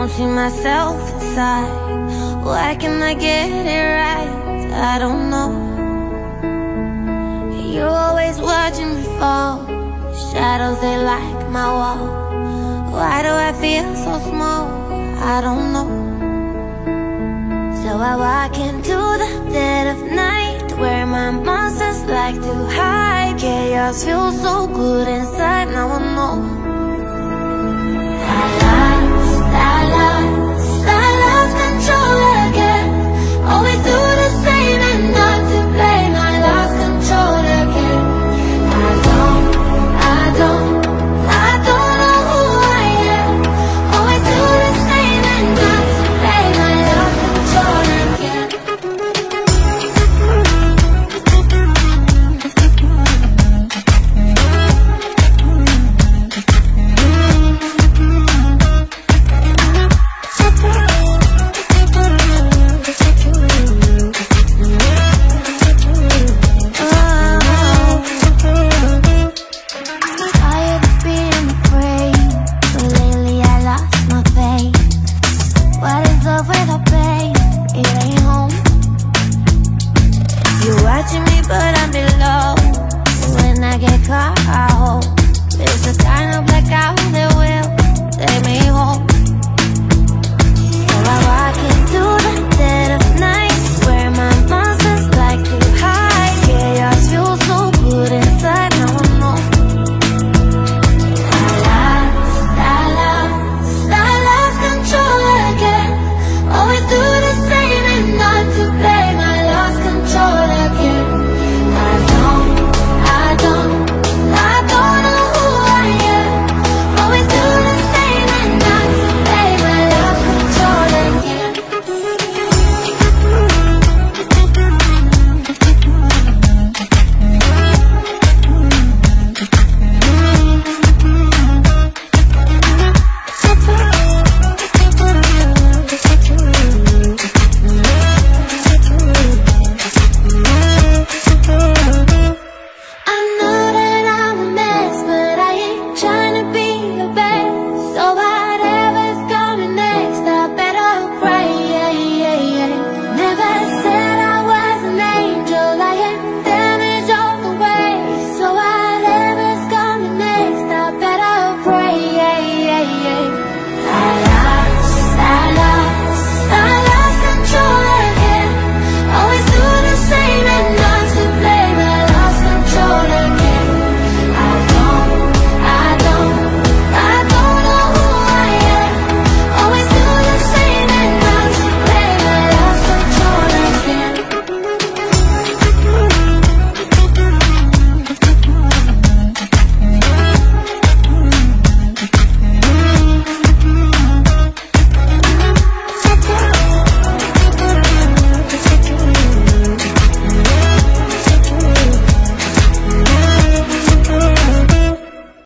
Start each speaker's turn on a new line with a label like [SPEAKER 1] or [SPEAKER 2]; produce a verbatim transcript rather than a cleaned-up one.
[SPEAKER 1] don't see myself inside. Why can't I get it right? I don't know. You're always watching me fall. Shadows, they like my wall. Why do I feel so small? I don't know. So I walk into the dead of night, where my monsters like to hide. Chaos feels so good inside, now I know.